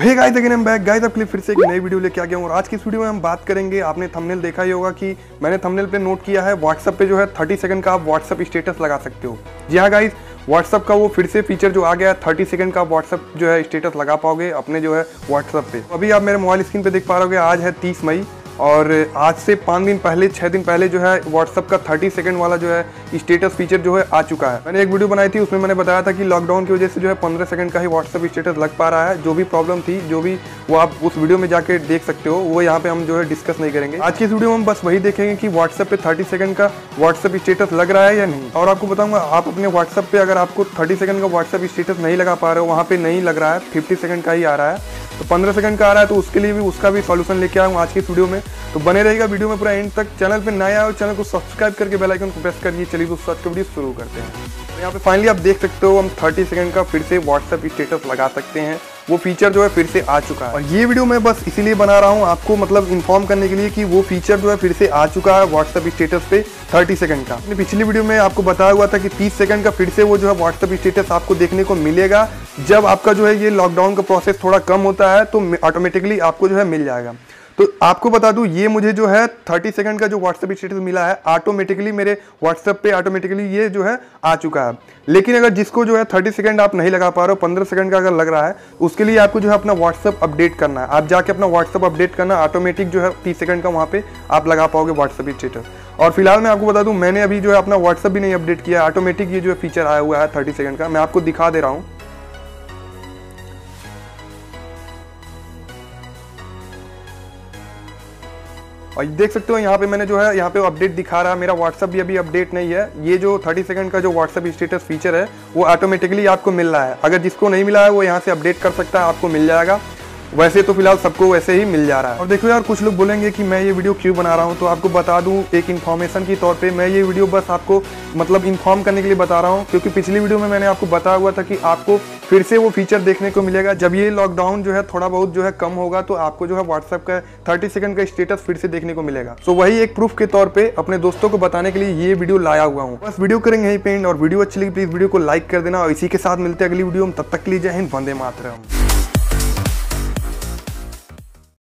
Hey guys, again I am back guys. आपके लिए फिर से एक नई वीडियो लेके आ गया हूँ और आज की इस वीडियो में हम बात करेंगे। आपने थंबनेल देखा ही होगा कि मैंने थंबनेल पे नोट किया है व्हाट्सएप पे जो है 30 सेकंड का आप व्हाट्सएप स्टेटस लगा सकते हो। जी हाँ गाइस, व्हाट्सएप का वो फिर से फीचर जो आ गया है 30 सेकंड का व्हाट्सएप जो है स्टेटस लगा पाओगे अपने जो है व्हाट्सएप पे। अभी आप मेरे मोबाइल स्क्रीन पे देख पा रहे हो, आज है 30 मई और आज से 5 दिन पहले 6 दिन पहले जो है व्हाट्सएप का 30 सेकंड वाला जो है स्टेटस फीचर जो है आ चुका है। मैंने एक वीडियो बनाई थी, उसमें मैंने बताया था कि लॉकडाउन की वजह से जो है 15 सेकंड का ही व्हाट्सएप स्टेटस लग पा रहा है। जो भी प्रॉब्लम थी, जो भी वो आप उस वीडियो में जाके देख सकते हो, वो यहाँ पे हम जो है डिस्कस नहीं करेंगे। आज की इस वीडियो में हम बस वही देखेंगे कि व्हाट्सएप पे 30 सेकंड का व्हाट्सएप स्टेटस लग रहा है या नहीं। और आपको बताऊंगा, आप अपने व्हाट्सएप पे अगर आपको 30 सेकंड का व्हाट्सएप स्टेटस नहीं लगा पा रहे हो, वहाँ पे नहीं लग रहा है, 50 सेकंड का ही आ रहा है, तो 15 सेकंड का आ रहा है, तो उसके लिए भी उसका भी सॉल्यूशन लेके आया हूँ आज की इस वीडियो में। तो बने रहेगा वीडियो में पूरा एंड तक। चैनल पे नया हो, चैनल को सब्सक्राइब करके बेल आइकन को प्रेस करिए। चलिए दोस्तों, आज का वीडियो शुरू करते हैं। तो यहाँ पे फाइनली आप देख सकते हो, हम 30 सेकंड का फिर से व्हाट्सएप स्टेटस लगा सकते हैं। वो फीचर जो है फिर से आ चुका है और ये वीडियो मैं बस इसीलिए बना रहा हूँ, आपको मतलब इन्फॉर्म करने के लिए कि वो फीचर जो है फिर से आ चुका है व्हाट्सएप स्टेटस पे 30 सेकंड का। पिछली वीडियो में आपको बताया हुआ था कि 30 सेकंड का फिर से वो जो है व्हाट्सएप स्टेटस आपको देखने को मिलेगा। जब आपका जो है ये लॉकडाउन का प्रोसेस थोड़ा कम होता है तो ऑटोमेटिकली आपको जो है मिल जाएगा। तो आपको बता दूं, ये मुझे जो है 30 सेकंड का जो व्हाट्सएप स्टेटस मिला है, ऑटोमेटिकली मेरे व्हाट्सएप पे ऑटोमेटिकली ये जो है आ चुका है। लेकिन अगर जिसको जो है 30 सेकंड आप नहीं लगा पा रहे हो, 15 सेकंड का अगर लग रहा है, उसके लिए आपको जो है अपना व्हाट्सएप अपडेट करना है। आप जाके अपना व्हाट्सएप अपडेट करना, ऑटोमेटिक जो है 30 सेकंड का वहाँ पे आप लगा पाओगे व्हाट्सएप स्टेटस। और फिलहाल मैं आपको बता दूं, मैंने अभी जो है अपना व्हाट्सएप भी नहीं अपडेट किया, ऑटोमेटिक ये जो है फीचर आया हुआ है 30 सेकंड का। मैं आपको दिखा दे रहा हूँ। और देख सकते हो यहाँ पे मैंने जो है यहाँ पे अपडेट दिखा रहा है, मेरा व्हाट्सएप भी अभी अपडेट नहीं है। ये जो 30 सेकंड का जो व्हाट्सएप स्टेटस फीचर है वो ऑटोमेटिकली आपको मिल रहा है। अगर जिसको नहीं मिला है वो यहाँ से अपडेट कर सकता है, आपको मिल जाएगा। वैसे तो फिलहाल सबको वैसे ही मिल जा रहा है। और देखो यार, कुछ लोग बोलेंगे कि मैं ये वीडियो क्यों बना रहा हूँ, तो आपको बता दूं एक इन्फॉर्मेशन के तौर पे मैं ये वीडियो बस आपको मतलब इन्फॉर्म करने के लिए बता रहा हूँ। क्योंकि पिछली वीडियो में मैंने आपको बताया हुआ था कि आपको फिर से वो फीचर देखने को मिलेगा। जब ये लॉकडाउन जो है थोड़ा बहुत जो है कम होगा तो आपको जो है व्हाट्सएप का 30 सेकंड का स्टेटस फिर से देखने को मिलेगा। तो वही एक प्रूफ के तौर पे अपने दोस्तों को बताने के लिए ये वीडियो लाया हुआ हूँ। बस वीडियो करेंगे यहीं पे एंड, और वीडियो अच्छी लगी प्लीज वीडियो को लाइक कर देना। और इसी के साथ मिलते हैं अगली वीडियो में, तब तक के लिए जय हिंद, वंदे मातरम।